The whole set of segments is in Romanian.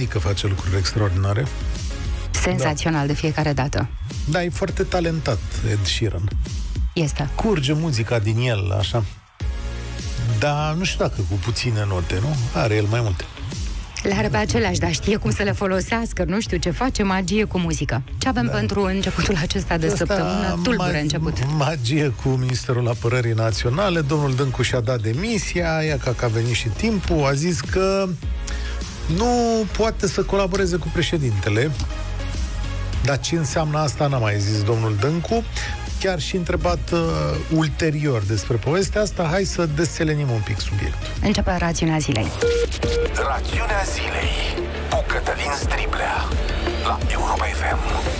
știi că face lucruri extraordinare. Senzațional de fiecare dată. Da, e foarte talentat Ed Sheeran. Este. Curge muzica din el, așa. Dar nu știu dacă cu puține note, nu? Are el mai multe. Le are pe aceleași, dar știe cum să le folosească. Nu știu ce face, magie cu muzică. Ce avem pentru începutul acesta de săptămână? Tulbure început. Magie cu Ministerul Apărării Naționale. Domnul Dâncu și-a dat demisia, ia că a venit și timpul, a zis că nu poate să colaboreze cu președintele. Dar ce înseamnă asta n-a mai zis domnul Dâncu. Chiar și întrebat ulterior despre povestea asta, hai să deselenim un pic subiectul. Începe rațiunea zilei. Rațiunea zilei cu Cătălin Striblea la Europa FM.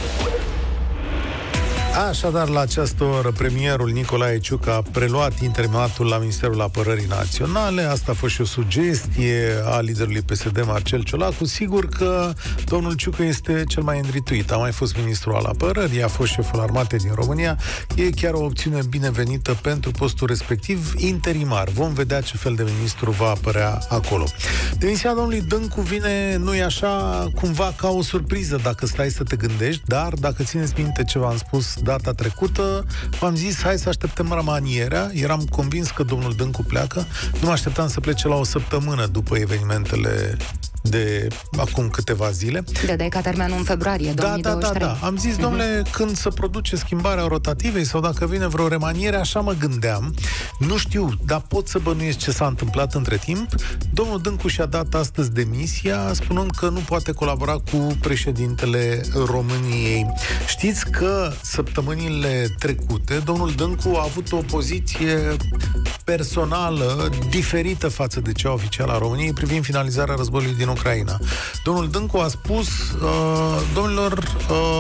Așadar, la această oră, premierul Nicolae Ciucă a preluat interinatul la Ministerul Apărării Naționale. Asta a fost și o sugestie a liderului PSD, Marcel Ciolacu. Sigur că domnul Ciucă este cel mai îndrituit. A mai fost ministru al apărării, a fost șeful armatei din România. E chiar o opțiune binevenită pentru postul respectiv, interimar. Vom vedea ce fel de ministru va apărea acolo. Demisia domnului Dâncu vine, nu-i așa, cumva ca o surpriză, dacă stai să te gândești, dar dacă țineți minte ce v-am spus data trecută, v-am zis, hai să așteptăm ramanierea. Eram convins că domnul Dâncu pleacă. Nu mă așteptam să plece la o săptămână după evenimentele de acum câteva zile. Dădeai ca termenul în februarie 2023. Da. Am zis, domnule, când se produce schimbarea rotativei sau dacă vine vreo remaniere, așa mă gândeam. Nu știu, dar pot să bănuiesc ce s-a întâmplat între timp. Domnul Dâncu și-a dat astăzi demisia, spunând că nu poate colabora cu președintele României. Știți că săptămânile trecute, domnul Dâncu a avut o poziție personală diferită față de cea oficială a României privind finalizarea războiului din Ucraina. Domnul Dâncu a spus, domnilor,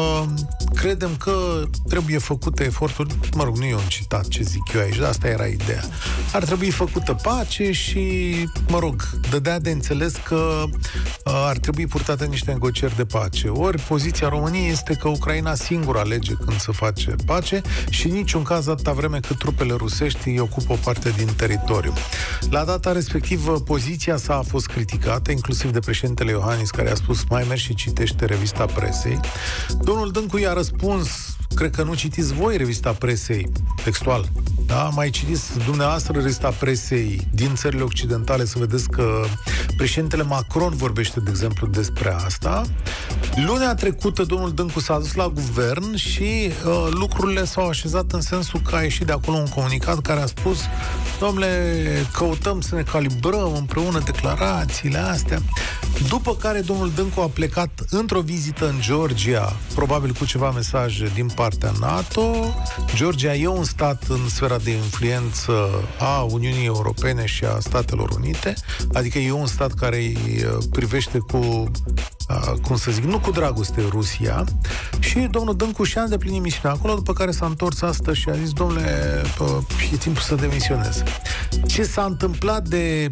credem că trebuie făcute eforturi, mă rog, nu e un citat ce zic eu aici, dar asta era ideea. Ar trebui făcută pace și, mă rog, dădea de înțeles că ar trebui purtate niște negocieri de pace. Ori poziția României este că Ucraina singură alege când să face pace și în niciun caz atâta vreme cât trupele rusești îi ocupă o parte din teritoriu. La data respectivă, poziția sa a fost criticată, inclusiv de președintele Iohannis, care a spus, mai mergi și citește revista presei. Domnul Dâncu i-a răspuns, cred că nu citiți voi revista presei, textual, da? Mai citiți dumneavoastră revista presei din țările occidentale să vedeți că președintele Macron vorbește, de exemplu, despre asta. Lunea trecută, domnul Dâncu s-a dus la guvern și lucrurile s-au așezat în sensul că a ieșit de acolo un comunicat care a spus, domnule, căutăm să ne calibrăm împreună declarațiile astea. După care domnul Dâncu a plecat într-o vizită în Georgia, probabil cu ceva mesaje din partea NATO. Georgia e un stat în sfera de influență a Uniunii Europene și a Statelor Unite, adică e un stat care îi privește cu, cum să zic, nu cu dragoste Rusia. Și domnul Dâncu și-a îndeplinit misiunea acolo, după care s-a întors astăzi și a zis, domnule, e timpul să demisionez. Ce s-a întâmplat de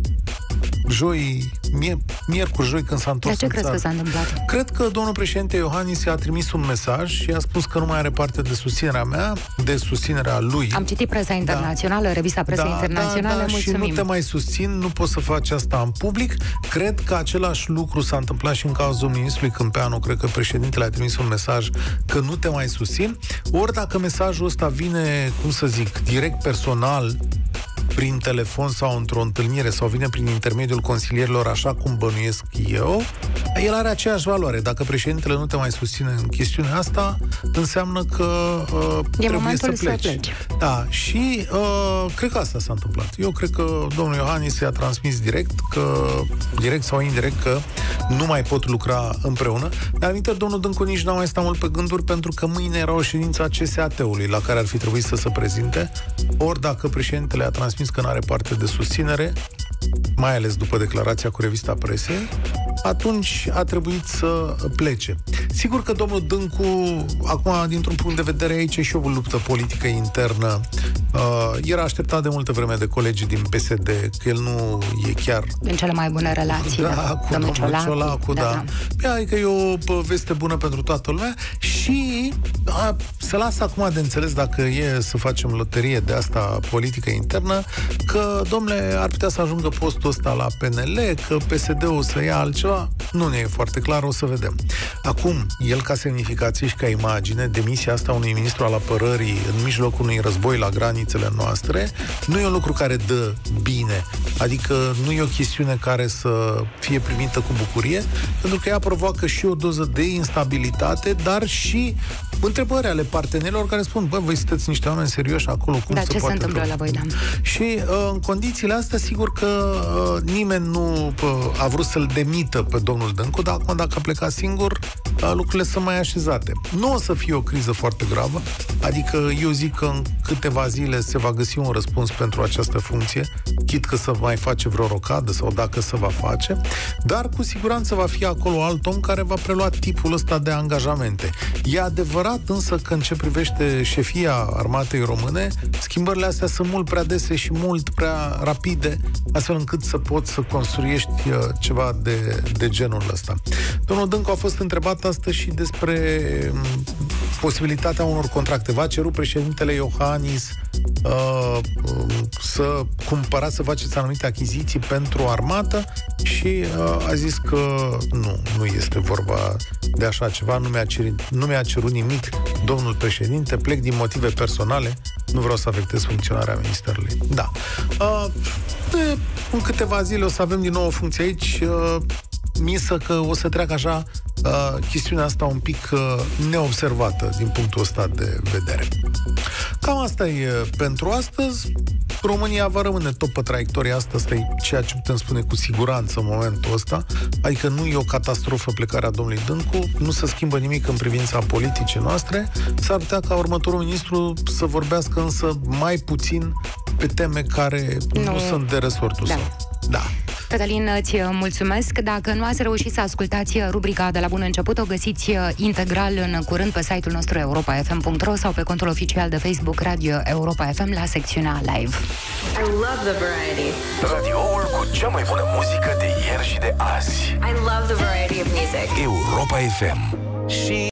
joi, miercuri, joi, când s-a întors în țară. De ce crezi că s-a întâmplat? Cred că domnul președinte Iohannis i-a trimis un mesaj și a spus că nu mai are parte de susținerea mea, de susținerea lui. Am citit presa internațională, revista presei internaționale, mulțumim. Și nu te mai susțin, nu poți să faci asta în public. Cred că același lucru s-a întâmplat și în cazul ministrului Câmpeanu. Cred că președintele a trimis un mesaj că nu te mai susțin. Ori dacă mesajul ăsta vine, cum să zic, direct personal, prin telefon sau într-o întâlnire sau vine prin intermediul consilierilor, așa cum bănuiesc eu, el are aceeași valoare. Dacă președintele nu te mai susține în chestiunea asta, înseamnă că trebuie să pleci. Da, și cred că asta s-a întâmplat. Eu cred că domnul Iohannis i-a transmis direct sau indirect că nu mai pot lucra împreună. Dar aminte, domnul Dâncu nici n-a mai stat mult pe gânduri, pentru că mâine era o ședință a CSAT-ului la care ar fi trebuit să se prezinte. Ori dacă președintele a transmis că nu are parte de susținere, mai ales după declarația cu revista presei, atunci a trebuit să plece. Sigur că domnul Dâncu, acum, dintr-un punct de vedere, aici e și o luptă politică internă. Era așteptat de multă vreme de colegii din PSD, că el nu e chiar în cele mai bune relații, cu domnul Ciolacu, da. Adică e o veste bună pentru toată lumea și se lasă acum de înțeles, dacă e să facem loterie de asta politică internă, că, domnule, ar putea să ajungă postul ăsta la PNL, că PSD-ul să ia altceva. Nu ne e foarte clar, o să vedem. Acum, el ca semnificație și ca imagine, demisia asta unui ministru al apărării în mijlocul unui război la granițele noastre, nu e un lucru care dă bine. Adică nu e o chestiune care să fie primită cu bucurie, pentru că ea provoacă și o doză de instabilitate, dar și întrebări ale partenerilor care spun, bă, voi sunteți niște oameni serioși acolo, cum se ce poate se întâmplă la voi, da? Și în condițiile astea, sigur că nimeni nu a vrut să-l demită pe domnul Dâncu, dar acum, dacă a plecat singur, lucrurile sunt mai așezate. Nu o să fie o criză foarte gravă, adică eu zic că în câteva zile se va găsi un răspuns pentru această funcție, chit că să mai face vreo rocadă sau dacă se va face, dar cu siguranță va fi acolo alt om care va prelua tipul ăsta de angajamente. E adevărat însă că în ce privește șefia armatei române, schimbările astea sunt mult prea dese și mult prea rapide, astfel încât să poți să construiești ceva de genul ăsta. Domnul Dâncu a fost întrebat astăzi și despre posibilitatea unor contracte. Va cerut președintele Iohannis să cumpărați, să faceți anumite achiziții pentru armată și a zis că nu este vorba de așa ceva, nu mi-a cerut nimic domnul președinte, plec din motive personale, nu vreau să afectez funcționarea ministerului. Da. În câteva zile o să avem din nou o funcție aici, misă că o să treacă așa chestiunea asta un pic neobservată din punctul ăsta de vedere. Cam asta e pentru astăzi. România va rămâne tot pe traiectoria asta, asta e ceea ce putem spune cu siguranță în momentul ăsta, adică nu e o catastrofă plecarea domnului Dâncu, nu se schimbă nimic în privința politicii noastre, s-ar putea ca următorul ministru să vorbească însă mai puțin pe teme care nu sunt de resortul său. Da. Cătălin, îți mulțumesc. Dacă nu ați reușit să ascultați rubrica de la bun început, o găsiți integral în curând pe site-ul nostru europafm.ro sau pe contul oficial de Facebook Radio Europa FM la secțiunea Live. I love the variety. Radioul cu cea mai bună muzică de ieri și de azi. I love the variety of music. Europa FM. Și